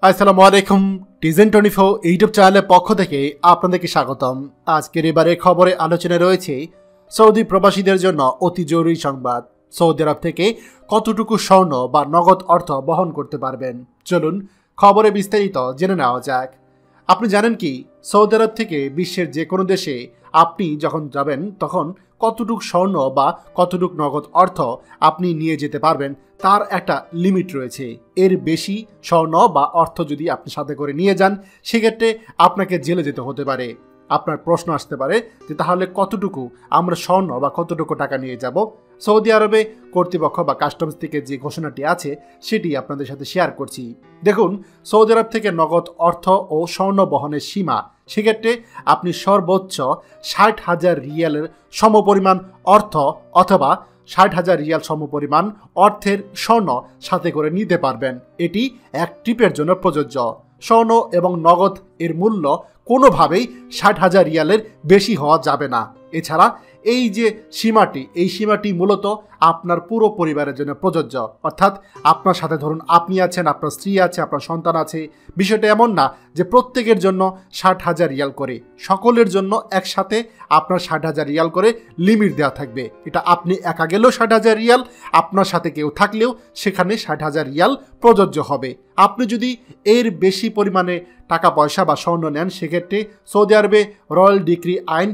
আসসালামু আলাইকুম। টিজেন24 ইউটিউব চ্যানেলের পক্ষ থেকে আপনাদেরকে স্বাগতম। আজকের এবারে খবরে আলোচনায় রয়েছে সৌদি প্রবাসীদের জন্য অতি জরুরি সংবাদ। সৌদি আরব থেকে কতটুকু স্বর্ণ বা নগদ অর্থ বহন করতে পারবেন, চলুন খবরে বিস্তারিত জেনে নেওয়া যাক। আপনি জানেন কি, সৌদি আরব থেকে বিশ্বের যে কোনো দেশে আপনি যখন যাবেন তখন কতটুকু স্বর্ণ বা কতটুকু নগদ অর্থ আপনি নিয়ে যেতে পারবেন তার একটা লিমিট রয়েছে। এর বেশি স্বর্ণ বা অর্থ যদি আপনি সাথে করে নিয়ে যান সেক্ষেত্রে আপনাকে জেলে যেতে হতে পারে। আপনার প্রশ্ন আসতে পারে যে তাহলে কতটুকু আমরা স্বর্ণ বা কতটুকু টাকা নিয়ে যাব। সৌদি আরবে কর্তৃপক্ষ বা কাস্টমস থেকে যে ঘোষণাটি আছে সেটি আপনাদের সাথে শেয়ার করছি। দেখুন, সৌদি আরব থেকে নগদ অর্থ ও স্বর্ণ বহনের সীমা, সেক্ষেত্রে আপনি সর্বোচ্চ 60,000 রিয়ালের সমপরিমাণ অর্থ অথবা 60,000 রিয়াল সমপরিমাণ অর্থের স্বর্ণ সাথে করে নিতে পারবেন। এটি এক ট্রিপের জন্য প্রযোজ্য। স্বর্ণ এবং নগদ এর মূল্য কোনোভাবেই 60,000 রিয়ালের বেশি হওয়া যাবে না। এছাড়া এই যে সীমাটি মূলত আপনার পুরো পরিবারের জন্য প্রযোজ্য। অর্থাৎ আপনার সাথে ধরুন আপনি আছেন, আপনার স্ত্রী আছে, আপনার সন্তান আছে। বিষয়টা এমন না যে প্রত্যেকের জন্য 60,000 রিয়াল করে, সকলের জন্য একসাথে আপনার 60,000 রিয়াল করে লিমিট দেওয়া থাকবে। এটা আপনি একা গেলেও 60,000 রিয়াল, আপনার সাথে কেউ থাকলেও সেখানে 60,000 রিয়াল প্রযোজ্য হবে। আপনি যদি এর বেশি পরিমাণে টাকা পয়সা বা স্বর্ণ নেন সেক্ষেত্রে সৌদি আরবে রয়্যাল ডিক্রি আইন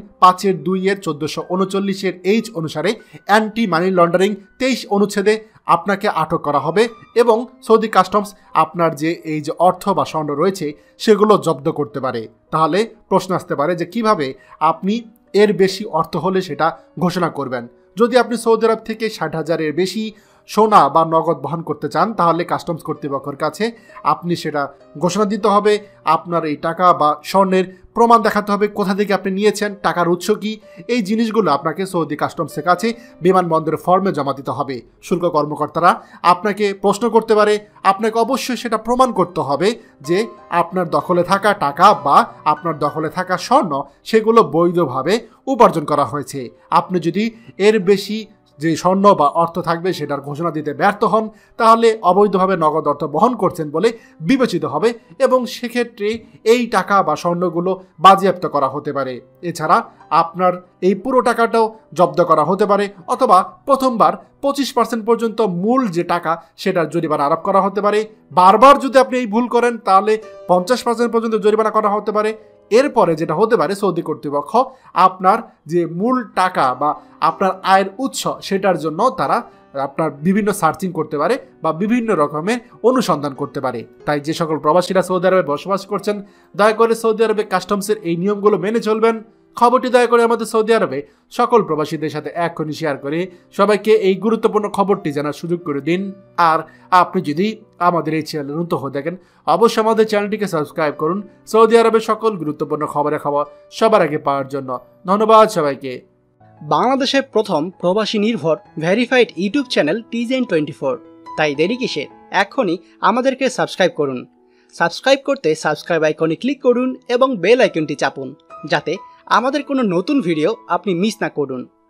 5/2/1439 এইচ অনুসারে অ্যান্টি মানি লন্ডারিং 23 অনুচ্ছেদে আপনাকে আটক করা হবে এবং সৌদি কাস্টমস আপনার যে এই যে অর্থ বা স্বর্ণ রয়েছে সেগুলো জব্দ করতে পারে। তাহলে প্রশ্ন আসতে পারে যে কিভাবে আপনি এর বেশি অর্থ হলে সেটা ঘোষণা করবেন। যদি আপনি সৌদি আরব থেকে 60,000-এর বেশি সোনা বা নগদ বহন করতে চান তাহলে কাস্টমস কর্তৃপক্ষের কাছে আপনি সেটা ঘোষণা দিতে হবে। আপনার এই টাকা বা স্বর্ণের প্রমাণ দেখাতে হবে, কোথা থেকে আপনি নিয়েছেন, টাকার উৎস কি। এই জিনিসগুলো আপনাকে সৌদি কাস্টমসের কাছে বিমানবন্দরের ফর্মে জমা দিতে হবে। শুল্ক কর্মকর্তারা আপনাকে প্রশ্ন করতে পারে, আপনাকে অবশ্যই সেটা প্রমাণ করতে হবে যে আপনার দখলে থাকা টাকা বা আপনার দখলে থাকা স্বর্ণ সেগুলো বৈধভাবে উপার্জন করা হয়েছে। আপনি যদি এর বেশি যে স্বর্ণ বা অর্থ থাকবে সেটার ঘোষণা দিতে ব্যর্থ হন তাহলে অবৈধভাবে নগদ অর্থ বহন করছেন বলে বিবেচিত হবে এবং সেক্ষেত্রে এই টাকা বা স্বর্ণগুলো বাজেয়াপ্ত করা হতে পারে। এছাড়া আপনার এই পুরো টাকাটাও জব্দ করা হতে পারে অথবা প্রথমবার 25% পর্যন্ত মূল যে টাকা সেটার জরিমানা আরোপ করা হতে পারে। বারবার যদি আপনি এই ভুল করেন তাহলে 50% পর্যন্ত জরিমানা করা হতে পারে। এরপরে যেটা হতে পারে, সৌদি কর্তৃপক্ষ আপনার যে মূল টাকা বা আপনার আয়ের উৎস সেটার জন্য তারা আপনার বিভিন্ন সার্চিং করতে পারে বা বিভিন্ন রকমের অনুসন্ধান করতে পারে। তাই যে সকল প্রবাসীরা সৌদি আরবে বসবাস করছেন দয়া করে সৌদি আরবে কাস্টমসের এই নিয়মগুলো মেনে চলবেন। খবরটি দয়া করে আমাদের সৌদি আরবে সকল প্রবাসীদের সাথে এখনই শেয়ার করে সবাইকে এই গুরুত্বপূর্ণ খবরটি জানার সুযোগ করে দিন। আর আপনি যদি আমাদের এই চ্যানেল নতুন হয়ে থাকেন অবশ্যই আমাদের চ্যানেলটিকে সাবস্ক্রাইব করুন সৌদি আরবের সকল গুরুত্বপূর্ণ খবর সবার আগে পাওয়ার জন্য। ধন্যবাদ সবাইকে। বাংলাদেশের প্রথম প্রবাসী নির্ভর ভেরিফাইড ইউটিউব চ্যানেল টিজেন24, তাই দেরি কিসের, এখনই আমাদেরকে সাবস্ক্রাইব করুন। সাবস্ক্রাইব করতে সাবস্ক্রাইব আইকনে ক্লিক করুন এবং বেল আইকনটি চাপুন যাতে আমাদের কোনো নতুন ভিডিও আপনি মিস না করুন।